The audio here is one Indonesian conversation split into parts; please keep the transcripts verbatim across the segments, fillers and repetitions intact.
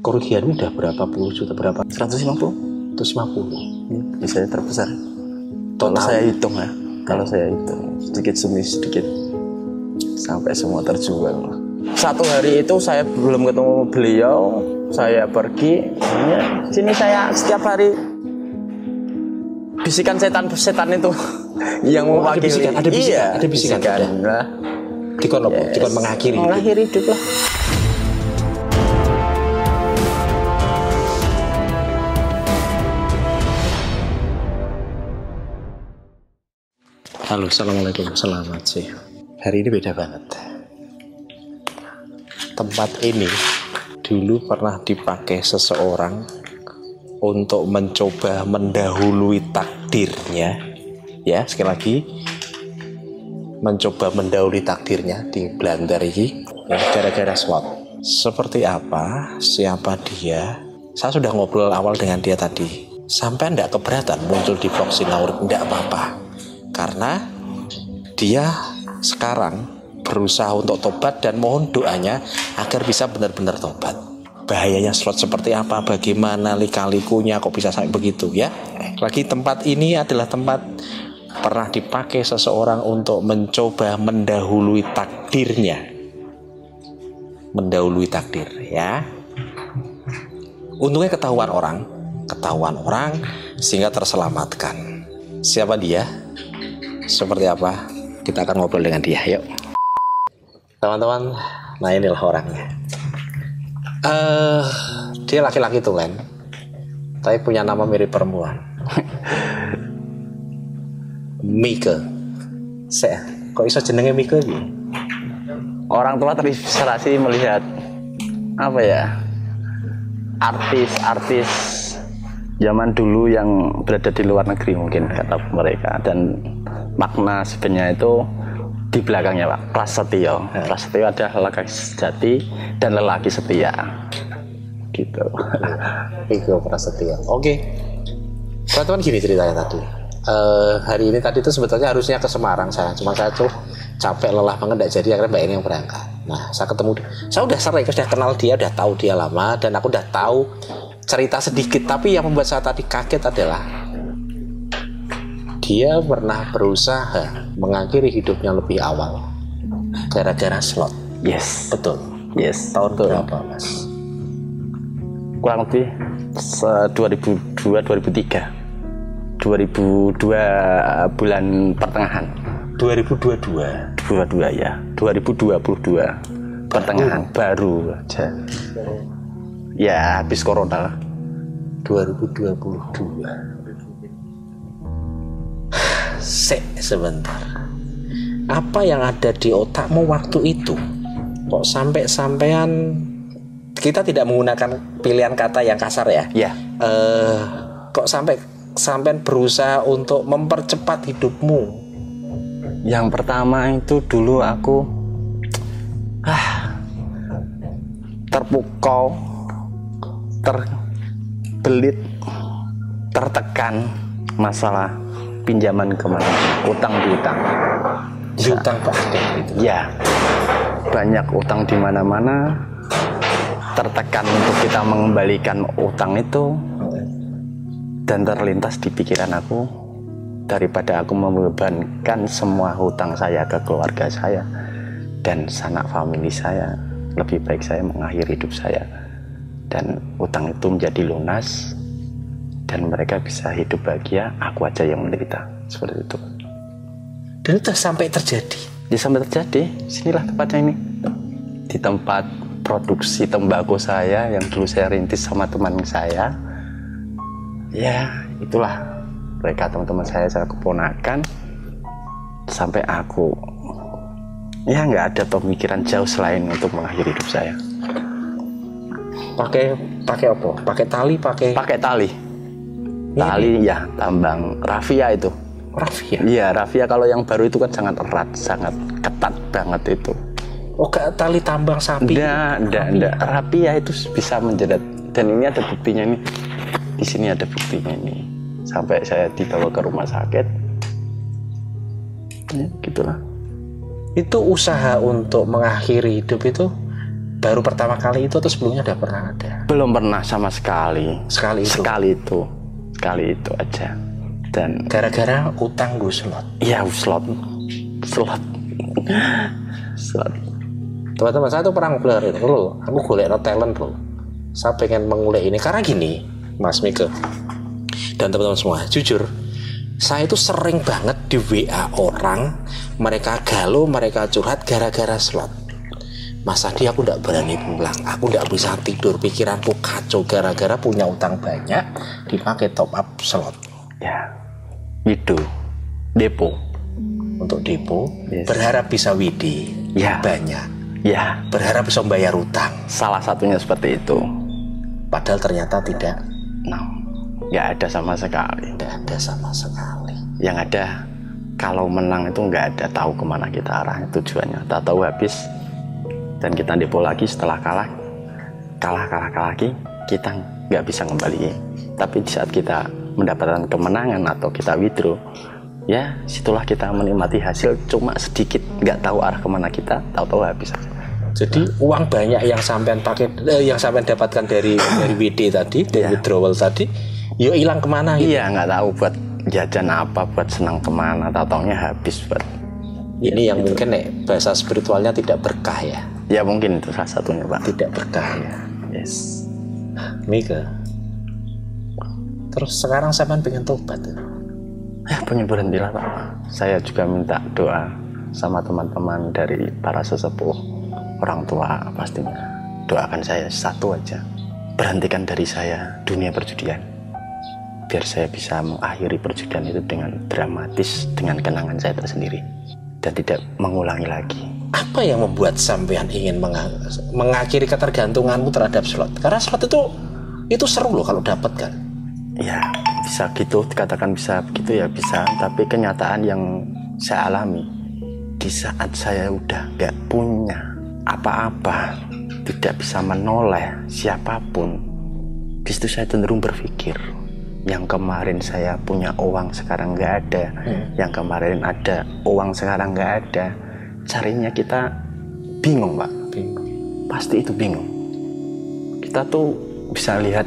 kerugiannya udah berapa puluh juta, berapa? seratus lima puluh. seratus lima puluh. Ya, bisa terbesar. Kalau saya hitung ya, kalau saya hitung sedikit demi sedikit sampai semua terjual. Satu hari itu saya belum ketemu beliau, saya pergi. Ya, sini saya setiap hari bisikan setan-setan itu yang Oh, mewakili. ada bisikan, ada bisikan, iya, ada bisikan. bisikan. Nah, Dikon apa? yes. Dikon mengakhiri. Mengakhiri hidup lah. Halo, assalamualaikum, selamat sih. Hari ini beda banget. Tempat ini dulu pernah dipakai seseorang untuk mencoba mendahului takdirnya. Ya, sekali lagi, mencoba mendahului takdirnya di Belanda ini, ya, gara-gara slot. Seperti apa? Siapa dia? Saya sudah ngobrol awal dengan dia tadi. Sampai ndak keberatan muncul di vlog Sinaur, ndak apa-apa. Karena dia sekarang berusaha untuk tobat dan mohon doanya agar bisa benar-benar tobat. Bahayanya slot seperti apa, bagaimana lika-likunya, kok bisa sampai begitu ya. Lagi tempat ini adalah tempat pernah dipakai seseorang untuk mencoba mendahului takdirnya. Mendahului takdir ya. Untungnya ketahuan orang, ketahuan orang sehingga terselamatkan. Siapa dia? Seperti apa? Kita akan ngobrol dengan dia, yuk. Teman-teman, nah inilah orangnya. Uh, dia laki-laki tuh kan, tapi punya nama mirip perempuan. Mike. Saya, kok iso jenenge Mike iki? Orang tua terinspirasi melihat apa ya, artis-artis zaman dulu yang berada di luar negeri mungkin kata mereka, dan makna sebenarnya itu di belakangnya Pak, prasetyo. Prasetyo ada lelaki sejati dan lelaki setia gitu. Itu prasetyo. Oke. Teman-teman, gini ceritanya tadi. Uh, hari ini tadi itu sebetulnya harusnya ke Semarang saya, cuma saya tuh capek lelah banget nggak jadi, akhirnya Mbak ini yang berangkat. Nah, saya ketemu, saya udah sering, sudah kenal dia, udah tahu dia lama, dan aku udah tahu cerita sedikit. Tapi yang membuat saya tadi kaget adalah dia pernah berusaha mengakhiri hidupnya lebih awal gara-gara slot. Yes, betul. Yes. Tahun betul. berapa, Mas? Kurang lebih dua ribu dua dua ribu tiga dua ribu dua bulan pertengahan. dua ribu dua puluh dua dua ribu dua puluh dua ya. dua ribu dua puluh dua pertengahan baru aja. Ya, habis corona lah. dua ribu dua puluh dua. Sek sebentar. Apa yang ada di otakmu waktu itu? Kok sampai-sampean, kita tidak menggunakan pilihan kata yang kasar ya? Ya. Eh, kok sampai sampean berusaha untuk mempercepat hidupmu? Yang pertama itu dulu aku ah terpukau, terbelit, tertekan masalah pinjaman kemana, utang piutang. Utang Pak gitu. Ya, banyak utang di mana-mana, tertekan untuk kita mengembalikan utang itu, dan terlintas di pikiran aku, daripada aku membebankan semua hutang saya ke keluarga saya dan sanak famili saya, lebih baik saya mengakhiri hidup saya dan utang itu menjadi lunas dan mereka bisa hidup bahagia, aku aja yang menderita. Seperti itu. Dan itu sampai terjadi. Ya, sampai terjadi. Sinilah tempatnya ini, di tempat produksi tembakau saya yang dulu saya rintis sama teman saya. Ya, itulah mereka, teman-teman saya, saya keponakan. Sampai aku ya nggak ada pemikiran jauh selain untuk mengakhiri hidup saya. Pakai pakai apa? Pakai tali, pakai Pakai tali. Tali ya, tambang rafia itu. Rafia? Iya, rafia kalau yang baru itu kan sangat erat, sangat ketat banget itu. Oh, kayak tali tambang sapi? Enggak, enggak, enggak. Rafia itu bisa menjerat. Dan ini ada buktinya nih. Di sini ada buktinya nih. Sampai saya dibawa ke rumah sakit. Ya, gitulah. Itu usaha untuk mengakhiri hidup itu baru pertama kali itu atau sebelumnya udah pernah ada? Belum pernah sama sekali. Sekali itu? Sekali itu. Sekali itu aja. Dan gara-gara utang gue slot? Iya, slot. Slot. Slot. Teman-teman, saya tuh pernah ngelarin, bro, aku golek no talent bro. Saya pengen mengulik ini karena gini, Mas Mike dan teman-teman semua, jujur, saya itu sering banget di W A orang, mereka galau, mereka curhat gara-gara slot. Mas Adi, aku gak berani pulang, aku gak bisa tidur, pikiranku kacau gara-gara punya utang banyak dipakai top up slot. Ya, itu depo. Untuk depo, yes. Berharap bisa widi, ya. Banyak. Ya, berharap bisa bayar utang. Salah satunya seperti itu. Padahal ternyata tidak. No, nggak ada sama sekali. Nggak ada sama sekali. Yang ada, kalau menang itu nggak ada tahu kemana kita arah tujuannya. Tak tahu habis dan kita depo lagi setelah kalah, kalah kalah kalah lagi kita nggak bisa kembali. Tapi di saat kita mendapatkan kemenangan atau kita withdraw, ya situlah kita menikmati hasil cuma sedikit, nggak tahu arah kemana kita, tahu-tahu habis. Jadi uang banyak yang sampean pakai, eh, yang sampean dapatkan dari dari W D tadi, dari yeah. withdrawal tadi, yuk hilang kemana? Gitu? Iya, nggak tahu buat jajan apa, buat senang kemana, tahu-taunya habis buat. Ini yang gitu. Mungkin nih bahasa spiritualnya tidak berkah ya? Ya mungkin itu salah satunya Pak. Tidak berkah ya. Yes. Mika. Terus sekarang sampean pengen tobat? Ya pengen berhenti lah Pak. Saya juga minta doa sama teman-teman dari para sesepuh, orang tua pastinya. Doakan saya satu aja, berhentikan dari saya dunia perjudian, biar saya bisa mengakhiri perjudian itu dengan dramatis, dengan kenangan saya tersendiri dan tidak mengulangi lagi. Apa yang membuat sampean ingin meng- mengakhiri ketergantunganmu terhadap slot? Karena slot itu itu seru loh kalau dapat kan. Ya bisa gitu, dikatakan bisa begitu ya bisa, tapi kenyataan yang saya alami di saat saya udah gak punya apa-apa, tidak bisa menoleh siapapun, di situ saya cenderung berpikir yang kemarin saya punya uang sekarang gak ada, hmm. yang kemarin ada uang sekarang gak ada, carinya kita bingung Pak. Bingung. Pasti itu bingung. Kita tuh bisa lihat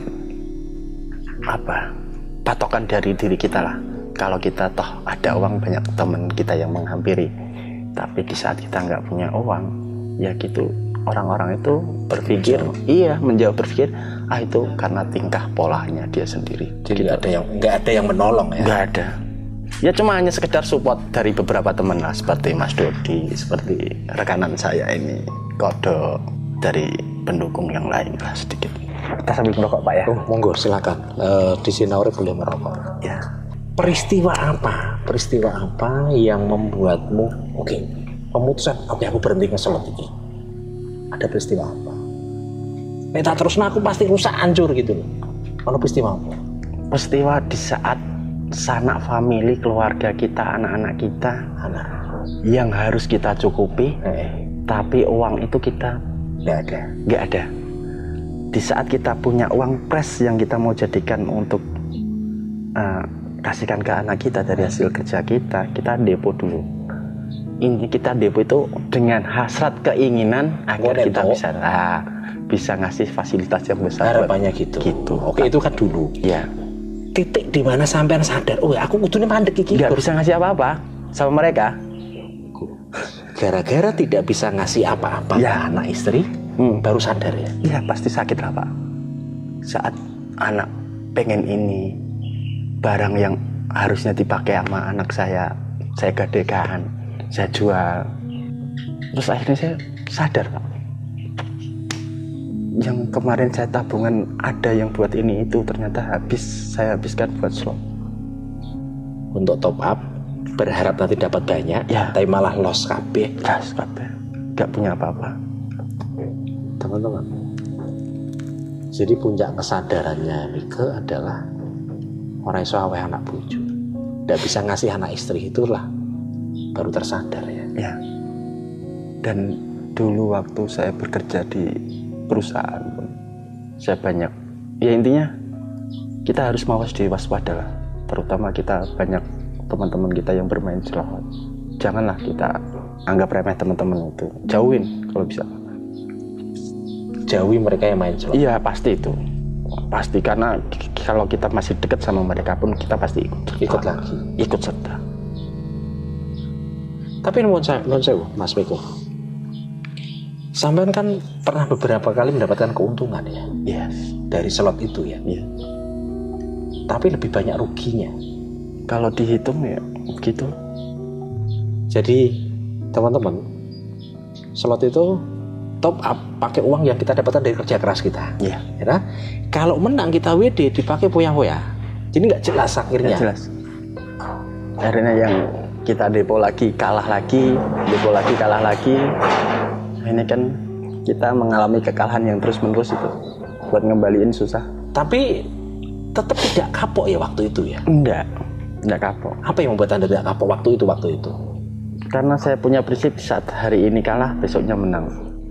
apa patokan dari diri kita lah. Kalau kita toh ada uang, banyak teman kita yang menghampiri, tapi di saat kita nggak punya uang, ya gitu orang-orang itu berpikir, menjauh. iya menjauh berpikir, ah itu karena tingkah polanya dia sendiri. Jadi gitu. ada yang nggak ada yang menolong ya? Nggak ada. Ya cuma hanya sekedar support dari beberapa teman lah, seperti Mas Dodi, seperti rekanan saya ini, Kodok, dari pendukung yang lain lah sedikit. Kita sambil merokok Pak ya? Oh monggo silakan. Uh, di Sinauri boleh merokok. Ya. Peristiwa apa? Peristiwa apa yang membuatmu oke okay, pemutusan? Oke okay, aku berhenti ngeselot ini. Ada peristiwa apa? Minta terus nah aku pasti rusak hancur gitu loh. Kalau peristiwa apa? Peristiwa di saat sanak famili keluarga kita, anak-anak kita, anak yang harus kita cukupi, eh. tapi uang itu kita nggak ada, nggak ada. Di saat kita punya uang pres yang kita mau jadikan untuk uh, kasihkan ke anak kita dari hasil kerja kita, kita depo dulu. Ini kita depo itu dengan hasrat keinginan agar Boleh kita toh. bisa lah, bisa ngasih fasilitas yang besar. Harapannya gitu. Gitu. Oke itu kan dulu. Ya. Titik di mana sampean sadar, oh aku kudune mandek iki. Nggak bisa ngasih apa-apa sama mereka. Gara-gara tidak bisa ngasih apa-apa ya. ke anak istri. Hmm, baru sadar ya? Iya pasti sakit lah Pak. Saat anak pengen ini, barang yang harusnya dipakai sama anak saya, saya gadekan, saya jual. Terus akhirnya saya sadar Pak, yang kemarin saya tabungan ada yang buat ini itu ternyata habis, saya habiskan buat slot. Untuk top up, berharap nanti dapat banyak, ya. Tapi malah loss kabeh. Loss kabeh, gak punya apa-apa. Teman-teman, jadi puncak kesadarannya Mika adalah orang iso aweh anak bojo, tidak bisa ngasih anak istri, itulah baru tersadar ya. Ya. Dan dulu waktu saya bekerja di perusahaan pun saya banyak, ya intinya kita harus mawas diri, waspada lah. Terutama kita banyak teman-teman kita yang bermain celoteh. Janganlah kita anggap remeh teman-teman itu, jauhin kalau bisa. jauhi mereka yang main slot. Iya pasti itu, pasti karena kalau kita masih dekat sama mereka pun kita pasti ikut, Ikut lagi. ikut serta. Tapi nuwun saya, nuwun sewu, Mas Miko. Sampean kan pernah beberapa kali mendapatkan keuntungan ya Yes. dari slot itu ya. Iya. Tapi lebih banyak ruginya. Kalau dihitung ya gitu. Jadi teman-teman, slot itu top up pakai uang yang kita dapatkan dari kerja keras kita. Iya. Ya, kalau menang kita W D dipakai foya-foya. Jadi nggak jelas akhirnya. Nggak jelas. Akhirnya yang kita depo lagi kalah lagi, depo lagi kalah lagi. Ini kan kita mengalami kekalahan yang terus-menerus itu. Buat ngembaliin susah. Tapi tetap tidak kapok ya waktu itu ya. Enggak, enggak kapok. Apa yang membuat Anda tidak kapok waktu itu waktu itu? Karena saya punya prinsip saat hari ini kalah, besoknya menang.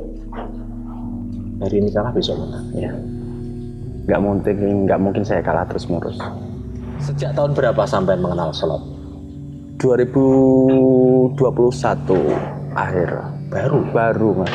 Hari ini kalah besok menang. Ya. Nggak mungkin, nggak mungkin saya kalah terus menerus. Sejak tahun berapa sampai mengenal slot? dua ribu dua puluh satu akhir. Baru. Baru mas.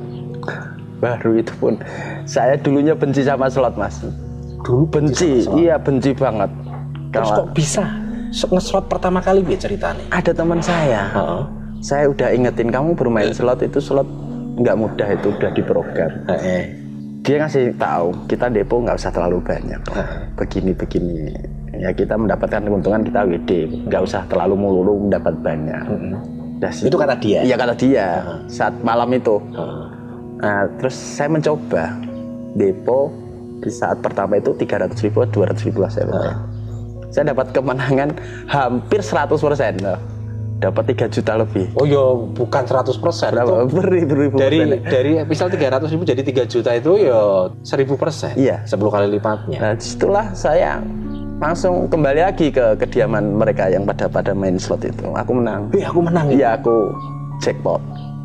Baru itu pun saya dulunya benci sama slot mas. Dulu Benci, iya benci banget. Terus Kalau kok bisa nge-slot pertama kali biar ceritanya? ada teman saya, Heeh. saya udah ingetin kamu bermain slot itu slot nggak mudah, itu udah diprogram. Heeh. Dia ngasih tahu kita depo nggak usah terlalu banyak, begini begini. Ya kita mendapatkan keuntungan kita W D, nggak usah terlalu melulu mendapat banyak. Dah, Itu kata dia? Iya kata dia saat malam itu. Heeh. Nah, terus saya mencoba depo di saat pertama itu tiga ratus ribu, dua ratus ribu lah saya lupa. Heeh. Saya dapat kemenangan hampir seratus persen loh. Dapat tiga juta lebih. Oh ya bukan seratus persen itu Beribu-ribu dari persen. dari misal tiga ratus ribu jadi tiga juta itu ya seribu persen. Iya. sepuluh kali lipatnya. Nah, disitulah saya langsung kembali lagi ke kediaman mereka yang pada pada main slot itu. Aku menang. Eh aku menang ya. Iya, aku jackpot.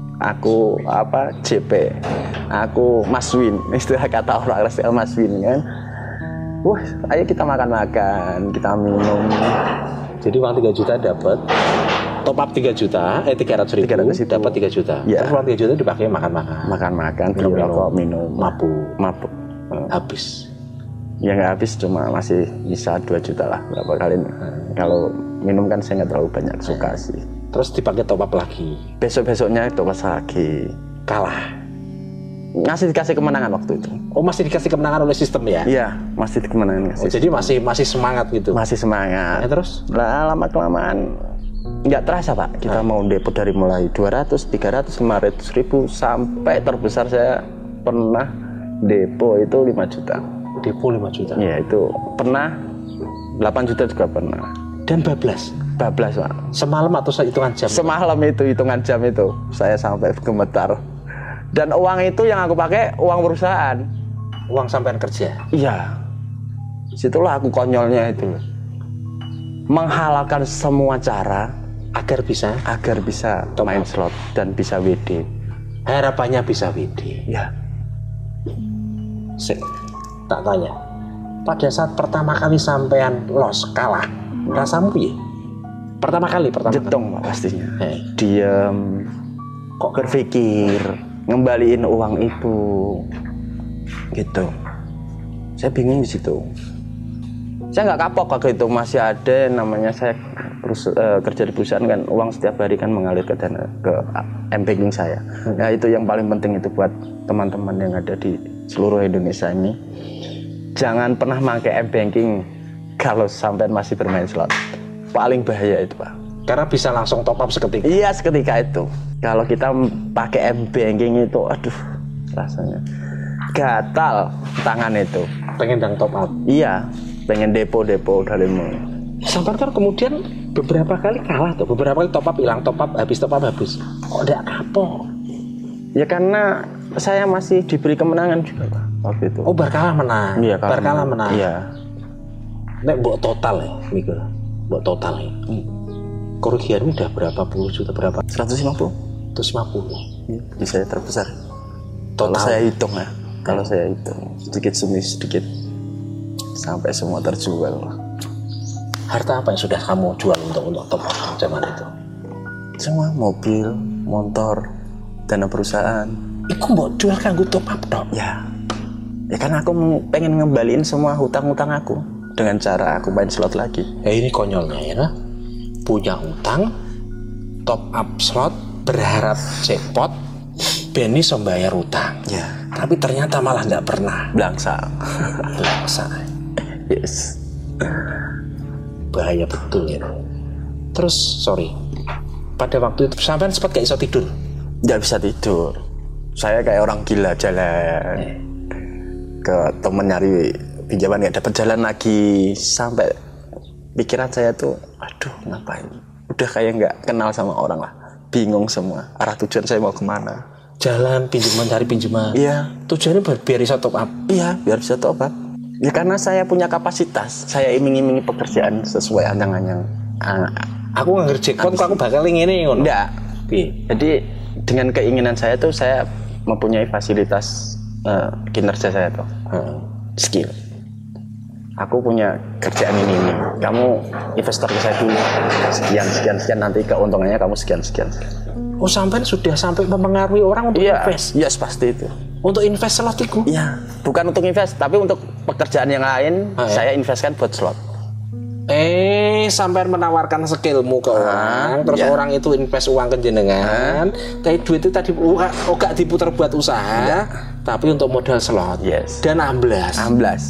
Aku apa J P. Aku Mas Win. Istilah kata orang Resel Mas Win kan. Wah, ayo kita makan-makan, kita minum. Jadi uang tiga juta dapat, top up tiga juta, eh tiga ratus ribu, tiga ratus ribu. dapat tiga juta. Ya. Terus uang tiga juta dipakai makan-makan, Makan-makan, minum Minum. rokok, minum, mabuk, mabuk. habis. Ya nggak habis, cuma masih bisa dua juta lah berapa kali. Kalau minum kan saya nggak terlalu banyak suka sih. Terus dipakai top up lagi, Besok-besoknya itu pas lagi kalah. ngasih dikasih kemenangan waktu itu. Oh masih dikasih kemenangan oleh sistem ya? Iya, masih kemenangan Oh, ngasih. jadi masih masih semangat gitu. Masih semangat. Ya, terus? Lah lama kelamaan nggak terasa pak. Kita mau depo dari mulai dua ratus, tiga ratus, lima ratus ribu sampai terbesar saya pernah depo itu lima juta. Depo lima juta. Ya itu pernah delapan juta juga pernah. Dan bablas. Bablas pak. Semalam atau hitungan jam? Semalam itu hitungan jam itu saya sampai gemetar. Dan uang itu yang aku pakai uang perusahaan. Uang sampean kerja. Iya. Situlah aku konyolnya itu. Menghalalkan semua cara Agar bisa. agar bisa Top main up. slot dan bisa W D. Harapannya bisa W D. Ya. Sik, tak tanya. Pada saat pertama kali sampean los kalah, rasamu piye? Pertama kali, pertama Jetong pak pastinya. kali. Eh, Diam. Kok berpikir ngembaliin uang itu, gitu. Saya bingung di situ. Saya nggak kapok waktu itu, masih ada namanya saya perus- eh, kerja di perusahaan kan, uang setiap hari kan mengalir ke dana ke M banking saya. Nah itu yang paling penting itu buat teman-teman yang ada di seluruh Indonesia ini. Jangan pernah pakai M banking kalau sampai masih bermain slot. Paling bahaya itu pak. Karena bisa langsung top up seketika. Iya seketika itu. Kalau kita pakai M banking itu, aduh rasanya gatal tangan itu. Pengen dang top up. Iya, pengen depo-depo dari mulai. Sampai kan kemudian beberapa kali kalah tuh, beberapa kali top up hilang, top up habis, top up habis. Kok tidak kapok? Ya karena saya masih diberi kemenangan juga pak waktu itu. Oh bar kalah menang. Iya, bar kalah menang. Iya. Nek buat total ya, Mikul. Buat total ya. Hmm. Kerugianmu udah berapa puluh juta, berapa? seratus lima puluh. seratus lima puluh. Iya, bisa saya terbesar. Total. Kalau saya hitung ya, kalau saya hitung sedikit demi sedikit sampai semua terjual. Harta apa yang sudah kamu jual untuk untuk top up zaman itu? Semua mobil, motor, dana perusahaan, Iku mbok jual kanggo top up tok. Ya. Ya kan aku pengen ngembaliin semua hutang-hutang aku dengan cara aku main slot lagi. Ya ini konyolnya ya. Punya utang, top up slot, berharap jackpot, ben iso bayar utang. Ya. Tapi ternyata malah nggak pernah. Belangsa. Belangsa. Yes. Bahaya betul ya. Terus sorry, pada waktu itu sampai sempat gak iso tidur. Nggak bisa tidur. Saya kayak orang gila jalan eh. ke temen nyari pinjaman, nggak dapat, jalan lagi sampai pikiran saya tuh, aduh ngapain? Udah kayak nggak kenal sama orang lah, bingung semua. Arah tujuan saya mau kemana? Jalan pinjaman cari pinjaman. Iya. Tujuannya biar bisa top up. Iya, biar bisa top up. Ya karena saya punya kapasitas, saya iming-imingi pekerjaan sesuai angan-angan. Uh, aku nggak jackpot, kok aku bakal ini ngono. Enggak. Jadi dengan keinginan saya tuh saya mempunyai fasilitas uh, kinerja saya tuh, uh, skill. Aku punya kerjaan ini, ini. Kamu investor ke saya dulu. Sekian, sekian, sekian. Nanti keuntungannya kamu sekian, sekian. Oh, sampai sudah sampai mempengaruhi orang untuk iya, invest? Iya, yes, pasti itu. Untuk invest slot itu? Iya, bukan untuk invest, tapi untuk pekerjaan yang lain, ah, saya ya? investkan buat slot. Eh, sampai menawarkan skillmu ke orang, ah, terus ya. orang itu invest uang ke jenengan, ah. tapi duit itu tadi oh, gak diputar buat usaha, ya. tapi untuk modal slot. Yes. Dan amblas. Amblas.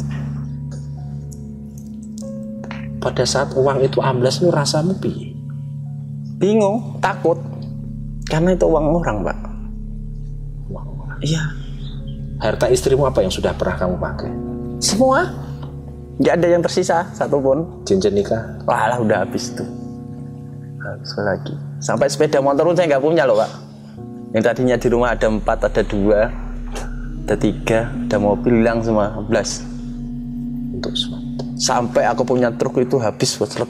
Pada saat uang itu amblas, lu rasamu piye? Bingung, takut, karena itu uang orang, Pak. Uang orang. Iya. Harta istrimu apa yang sudah pernah kamu pakai? Semua. Nggak ada yang tersisa satupun. Cincin nikah? Wah lah, udah habis tuh. Habis lagi. Sampai sepeda motor pun saya nggak punya loh, Pak. Yang tadinya di rumah ada empat, ada dua, ada tiga, ada mobil, hilang semua, belas. Untuk slot. Sampai aku punya truk itu habis buat slot.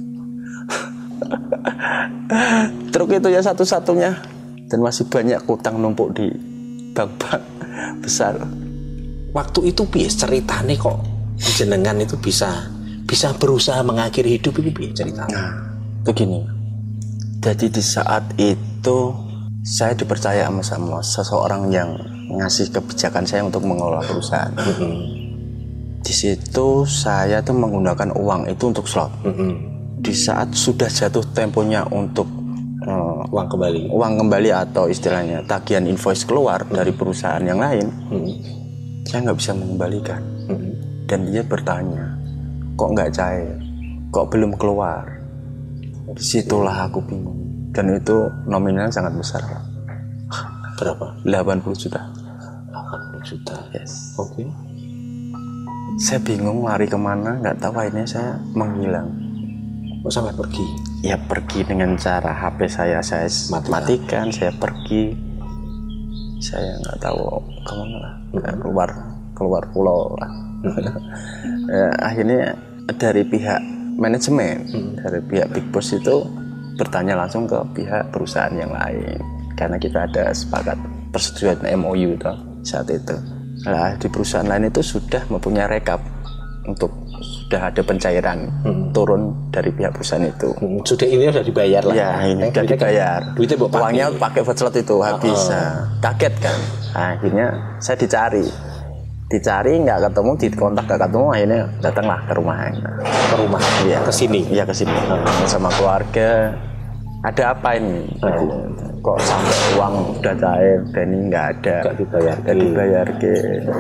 Truk itu ya satu-satunya. Dan masih banyak utang numpuk di bank-bank besar. Waktu itu piye ceritane kok jenengan itu bisa bisa berusaha mengakhiri hidup ini piye ceritanya? Nah, begini. Jadi di saat itu saya dipercaya sama, sama seseorang yang ngasih kebijakan saya untuk mengelola perusahaan. Mm-hmm. Di situ saya tuh menggunakan uang itu untuk slot. Mm-hmm. Di saat sudah jatuh temponya untuk uh, uang kembali, uang kembali atau istilahnya tagihan invoice keluar mm-hmm. dari perusahaan yang lain, mm-hmm. saya nggak bisa mengembalikan. Mm-hmm. Dan dia bertanya, kok nggak cair, kok belum keluar. Disitulah aku bingung. Dan itu nominalnya sangat besar. Berapa? delapan puluh juta. delapan puluh juta. Yes. Oke. Okay. Saya bingung lari kemana, nggak tahu, akhirnya saya menghilang. Kok sampai pergi? Ya pergi dengan cara H P saya saya matikan, matikan saya pergi. Saya nggak tahu kemana lah, mm-hmm. keluar keluar pulau lah. Ya, akhirnya dari pihak manajemen, mm-hmm. dari pihak Big Boss itu bertanya langsung ke pihak perusahaan yang lain, karena kita ada sepakat persetujuan M O U itu saat itu. Nah, di perusahaan lain itu sudah mempunyai rekap untuk sudah ada pencairan hmm. turun dari pihak perusahaan itu. Hmm, sudah ini sudah dibayar lah. Ya, ini sudah dibayar. Duitnya bawa uangnya pakai buat slot itu habis. Oh. Nah, kaget kan. Nah, akhirnya saya dicari. Dicari nggak ketemu, dikontak nggak ketemu, akhirnya datanglah ke rumah. Ke rumah? Iya, ke sini. Iya, ke sini. Hmm. Sama keluarga. Ada apa ini? Hmm. Kok sampai uang sudah cair dan ini nggak ada. Nggak dibayar. Nggak dibayar ke.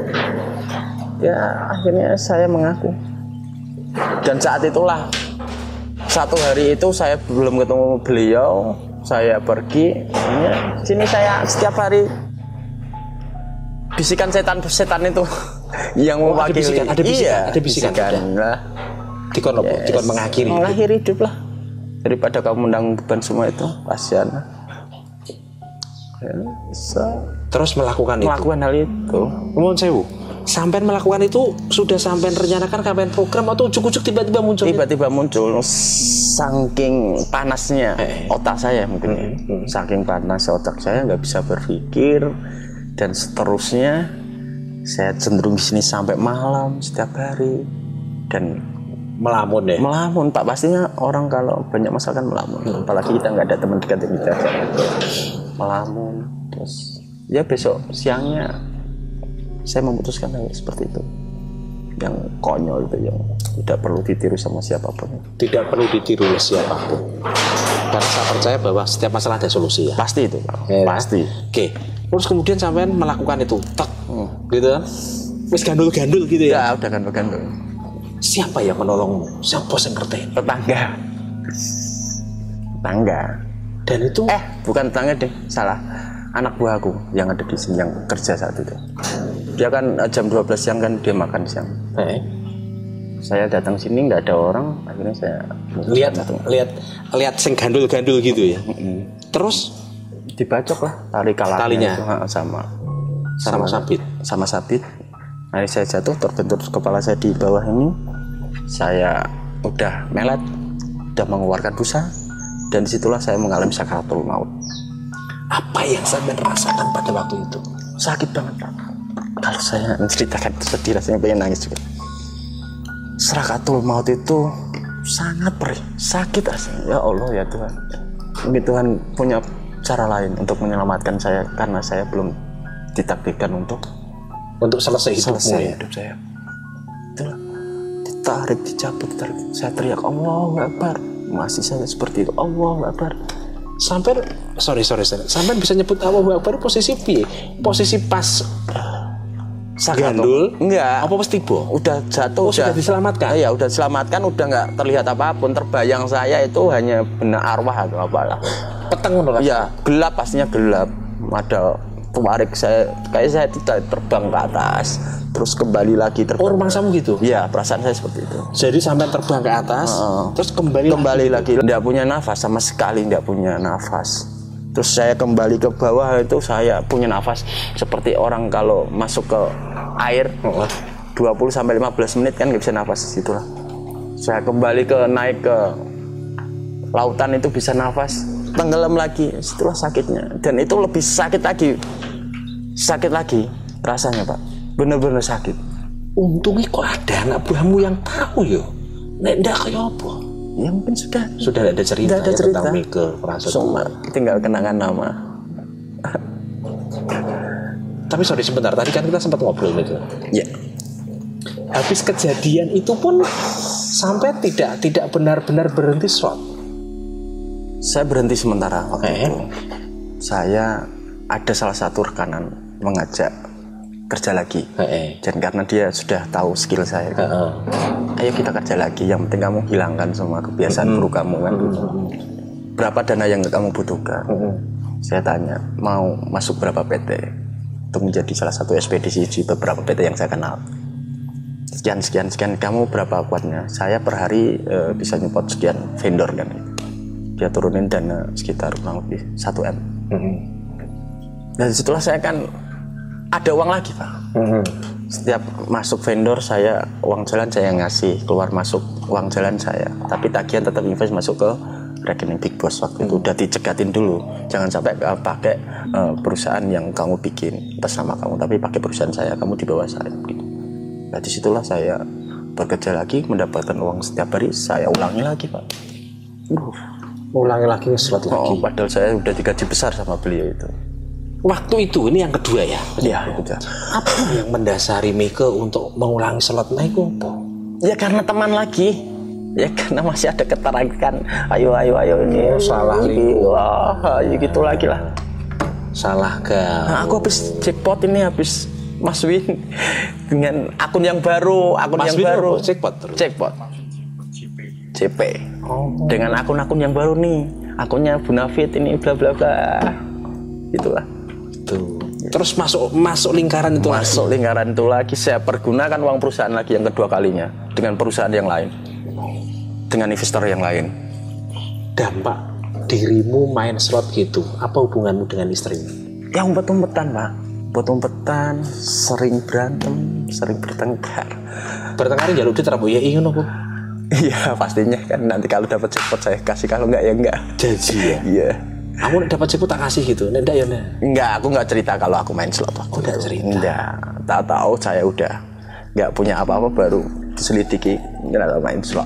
Ya, akhirnya saya mengaku. Dan saat itulah, satu hari itu saya belum ketemu beliau, saya pergi, ya, sini saya setiap hari bisikan setan-setan itu yang oh, mewakili. Ada bisikan, ada bisikan, iya, ada bisikan, bisikan lah. Dikon yes. Dikon mengakhiri. Mengakhiri hidup lah. Daripada kamu menanggung beban semua itu, kasihan. So, terus melakukan, melakukan itu. hal itu. Mohon sewu. Sampai melakukan itu sudah sampai rencanakan kapan program atau ujuk-ujuk tiba-tiba muncul? Tiba-tiba muncul, saking panasnya eh. otak saya mungkin, hmm. Hmm. saking panas otak saya nggak bisa berpikir dan seterusnya. Saya cenderung di sini sampai malam setiap hari dan melamun deh. Melamun, Pak, pastinya orang kalau banyak masalah kan melamun. Hmm. Apalagi kita nggak ada teman dekat kita. Melamun, terus Ya besok siangnya saya memutuskan hal seperti itu, yang konyol itu, yang tidak perlu ditiru sama siapapun. Tidak perlu ditiru oleh siapapun. Karena saya percaya bahwa setiap masalah ada solusi ya. Pasti itu, Pak. Ya, pasti. Oke. Terus kemudian sampean melakukan itu, tek, hmm. gitu kan? Wis gandul-gandul gitu ya? Ya, udah gandul-gandul. Siapa yang menolongmu? Siapa yang ngerti? Tetangga. Tetangga. Dan itu? Eh, bukan tetangga deh, salah. Anak buahku yang ada di sini, yang kerja saat itu. Dia kan jam dua belas siang kan dia makan siang. Eh. Saya datang sini nggak ada orang, akhirnya saya lihat lihat lihat sing gandul-gandul gitu ya. Mm-hmm. Terus dibacok lah tali kalangnya talinya itu, sama, sama sama sabit. Sama sabit. Akhirnya saya jatuh, terbentur kepala saya di bawah ini. Saya udah melet, udah mengeluarkan busa, dan disitulah saya mengalami sakaratul maut. Apa yang saya rasakan pada waktu itu? Sakit banget, Pak. Kalau saya menceritakan itu sedih, rasanya pengen nangis juga. Sakaratul maut itu sangat perih, sakit rasanya. Ya Allah ya Tuhan. Mungkin Tuhan punya cara lain untuk menyelamatkan saya, karena saya belum ditakdirkan untuk untuk selesai hidupmu selesai ya? Hidup saya. Itulah, ditarik, dicabut, ditarik. Saya teriak Allahu Akbar. Masih saya seperti itu, Allahu Akbar. Sampai sorry sorry sorry. Sampai bisa nyebut Allahu Akbar posisi piye? Posisi pas gandul? Enggak. Apa pas tiba? Udah jatuh, oh, udah sudah diselamatkan. Ya, udah diselamatkan, udah nggak terlihat apapun. Terbayang saya itu hanya benar arwah atau apalah. Peteng menurut. Iya, gelap, pastinya gelap. Ada pewarik saya, kayak saya tidak terbang ke atas, terus kembali lagi terbang. Oh, rumahmu gitu? Iya, perasaan saya seperti itu. Jadi sampai terbang ke atas, uh, terus kembali kembali lagi. Tidak punya nafas sama sekali, tidak punya nafas. Terus saya kembali ke bawah itu saya punya nafas seperti orang kalau masuk ke air uh, dua puluh sampai lima belas menit kan nggak bisa nafas, situlah. Saya kembali ke naik ke lautan itu bisa nafas, tenggelam lagi, situlah sakitnya. Dan itu lebih sakit lagi, sakit lagi rasanya, Pak. Bener-bener sakit. Untungnya kok ada anak buahmu yang tahu yo. Nek ndak kaya apa? Ya mungkin sudah sudah ada cerita, ada ya, cerita. tentang Mika Cuma tinggal kenangan nama. Tapi sorry sebentar, tadi kan kita sempat ngobrol Mika. Ya. Habis kejadian itu pun sampai tidak tidak benar-benar berhenti sholat. Saya berhenti sementara waktu eh. itu. Saya ada salah satu rekanan mengajak kerja lagi. Eh. Dan karena dia sudah tahu skill saya, kan? eh. Ayo kita kerja lagi. Yang penting kamu hilangkan semua kebiasaan mm-hmm. buruk kamu kan. Mm-hmm. Berapa dana yang kamu butuhkan? Mm-hmm. Saya tanya, mau masuk berapa P T untuk menjadi salah satu ekspedisi di beberapa P T yang saya kenal. Sekian sekian sekian. Kamu berapa kuatnya? Saya per hari e, bisa nyepot sekian vendor kan. Dia turunin dana sekitar kurang lebih satu M. Mm-hmm. Dan disitulah saya kan ada uang lagi, Pak. Mm-hmm. Setiap masuk vendor saya uang jalan saya ngasih, keluar masuk uang jalan saya. Tapi tagihan tetap invest masuk ke rekening Big Boss waktu mm-hmm. itu. Udah dicegatin dulu. Jangan sampai uh, pakai uh, perusahaan yang kamu bikin atas nama kamu, tapi pakai perusahaan saya, kamu di bawah saya. Gitu. Nah disitulah saya bekerja lagi, mendapatkan uang setiap hari, saya ulangi lagi, Pak. Uh. Ulangi lagi, ngeslot lagi. Oh, padahal saya udah digaji besar sama beliau itu. Waktu itu, ini yang kedua ya? Iya, itu. Apa yang mendasari Mika untuk mengulangi sholat naik apa? Ya karena teman lagi. Ya karena masih ada keterangkan. Ayo, ayo, ayo ini. Oh, salah ini. Wah, ya gitu lagi lah. Salah kan? Nah, aku habis jackpot ini, habis Mas Win dengan akun yang baru, akun Mas yang Win baru. Jackpot terus. Jackpot. C P. Oh. Dengan akun-akun yang baru nih. Akunnya Bunafit ini bla bla bla. Itulah. Tuh. Terus masuk masuk lingkaran itu masuk lagi. lingkaran itu lagi, saya pergunakan uang perusahaan lagi yang kedua kalinya dengan perusahaan yang lain, dengan investor yang lain. Dampak dirimu main slot gitu, apa hubunganmu dengan istrimu? Ya umpet-umpetan, Pak. Umpet-umpetan, sering berantem, sering bertengkar. Bertengkar jalur duit rabu ya ingin aku. Iya pastinya kan, nanti kalau dapat jackpot saya kasih, kalau enggak ya enggak. Janji ya. Iya. Kamu dapat jackpot tak kasih gitu, enggak ya? Enggak, aku enggak cerita kalau aku main slot. Aku enggak cerita. Enggak, tahu-tahu saya udah enggak punya apa-apa, baru diselidiki ternyata main slot.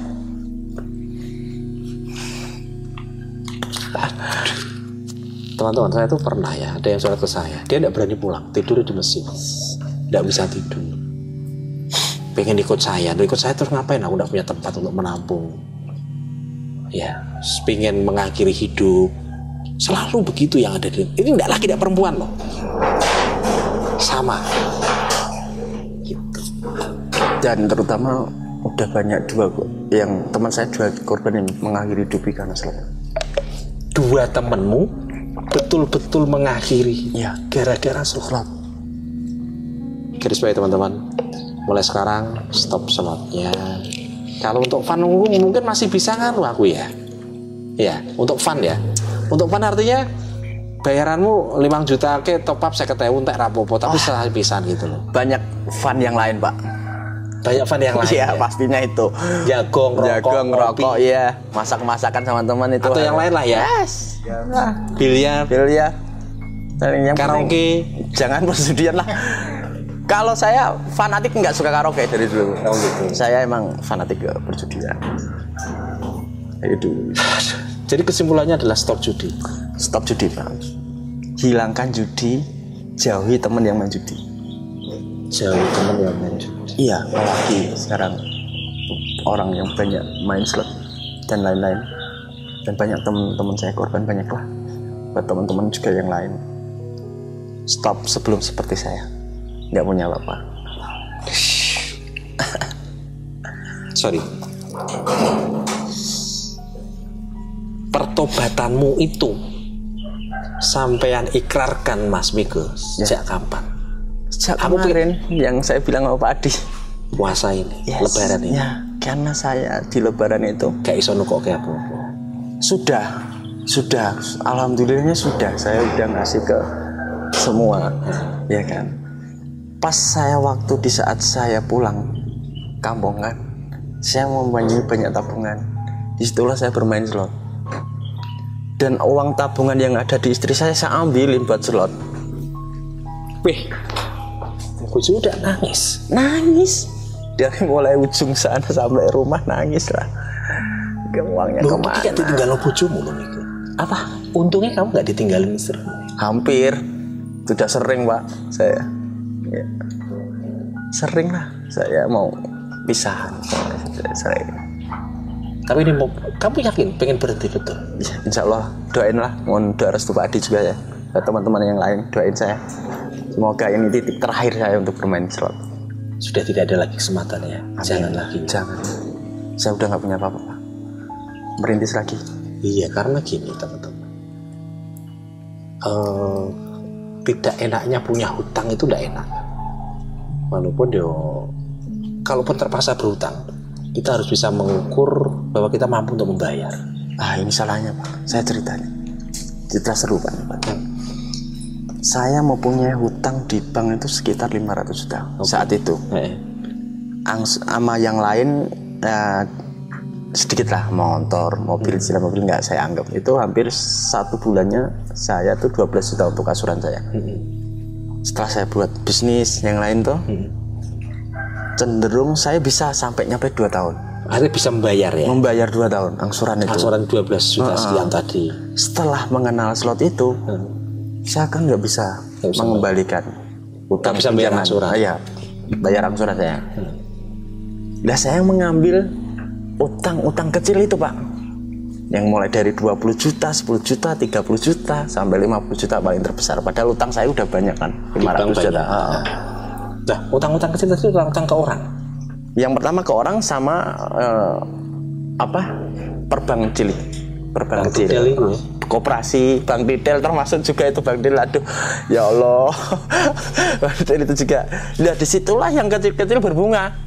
Teman-teman, saya tuh pernah ya, ada yang sholat ke saya, dia tidak berani pulang, tidur di masjid, tidak bisa tidur. Pengen ikut saya, ikut saya terus ngapain? Aku tidak punya tempat untuk menampung. Ya, pengen mengakhiri hidup. Selalu begitu yang ada di ini. Tidak lagi tidak perempuan loh, sama. Gitu. Dan terutama udah banyak dua yang teman saya dua korban yang mengakhiri hidup karena sholat. Dua temanmu betul-betul mengakhiri ya gara-gara sholat. Garis baik teman-teman, mulai sekarang stop sholatnya. Kalau untuk fun mungkin masih bisa ngaruh aku ya. Ya, untuk fun ya. Untuk fun artinya bayaranmu lima juta ke top up saya ketemu tak rapopo, tapi oh, setelah pisan gitu loh. Banyak fun yang lain, Pak. Banyak fun yang lain. Iya, ya? Pastinya itu. Jagong, rokok, Jagong, rokok, iya. Masak-masakan sama teman itu. Atau yang lain lah ya. Yes. Ya. Biliar, biliar. Dan yang karaoke. Jangan perjudian lah. Kalau saya fanatik nggak suka karaoke dari dulu. Oh, gitu. Saya emang fanatik ke perjudian. Itu. Jadi kesimpulannya adalah stop judi. Stop judi, Pak. Hilangkan judi, jauhi teman yang main judi. Jauhi teman yang main judi. Iya, apalagi sekarang orang yang banyak main slot dan lain-lain, dan banyak teman-teman saya korban banyak lah. Buat teman-teman juga yang lain, stop sebelum seperti saya, nggak punya apa-apa. Sorry. Pertobatanmu itu sampean ikrarkan Mas Miko sejak ya. Kapan? Sejak kemarin yang saya bilang sama Pak Adi, puasa ini, yes. Lebaran ini. Ya, karena saya di Lebaran itu gak iso nukok kayak apa. Sudah, sudah, alhamdulillahnya sudah. Saya udah ngasih ke semua, hmm. ya kan. Pas saya waktu di saat saya pulang kampung kan, saya mempunyai banyak tabungan. Disitulah saya bermain slot. Dan uang tabungan yang ada di istri saya saya ambilin buat slot. Wih, aku sudah nangis, nangis dari mulai ujung sana sampai rumah nangis lah. Ke uangnya loh, kemana? Tidak ditinggalin bojomu loh Miko. Apa? Untungnya kamu nggak ditinggalin istri. Hampir, sudah sering Pak saya. Ya. Sering lah saya mau pisahan. Sering. Tapi ini mau, kamu yakin pengen berhenti betul? Ya, insya Allah doain lah, mohon doa restu Pak Adi juga ya. Teman-teman yang lain doain saya. Semoga ini titik terakhir saya untuk bermain slot. Sudah tidak ada lagi kesempatan ya. Amin. Jangan lagi. Jangan. Saya udah nggak punya apa-apa. Merintis lagi. Iya, karena gini teman-teman. Uh, tidak enaknya punya hutang itu tidak enak. Walaupun dia, kalaupun terpaksa berhutang, kita harus bisa mengukur bahwa kita mampu untuk membayar. Ah, ini salahnya Pak. Saya ceritanya. Cerita seru Pak. Hmm. Saya mempunyai hutang di bank itu sekitar lima ratus juta okay. Saat itu. Eh. Angs, sama yang lain uh, sedikit lah, motor, mobil, istilah mobil nggak saya anggap. Itu hampir satu bulannya saya tuh dua belas juta untuk asuran saya. Hmm. Setelah saya buat bisnis yang lain tuh, hmm. cenderung saya bisa sampai nyampe dua tahun. Akhirnya bisa membayar ya? Membayar dua tahun angsuran itu. Angsuran dua belas juta uh, sekian tadi. Setelah mengenal slot itu, hmm. saya kan nggak bisa, bisa mengembalikan utang bisa bayar angsuran. Iya, bayar angsuran saya. Hmm. Nah, saya mengambil utang-utang kecil itu Pak, yang mulai dari dua puluh juta, sepuluh juta, tiga puluh juta, sampai lima puluh juta paling terbesar. Padahal utang saya udah banyak kan, lima ratus juta. Uh. Nah, utang-utang kecil tadi utang-utang ke orang. Yang pertama ke orang sama uh, apa? Perbank cilik, perbank cilik, koperasi, bank retail termasuk juga itu bank retail. Aduh, ya Allah, itu juga. Nah, disitulah yang kecil-kecil berbunga.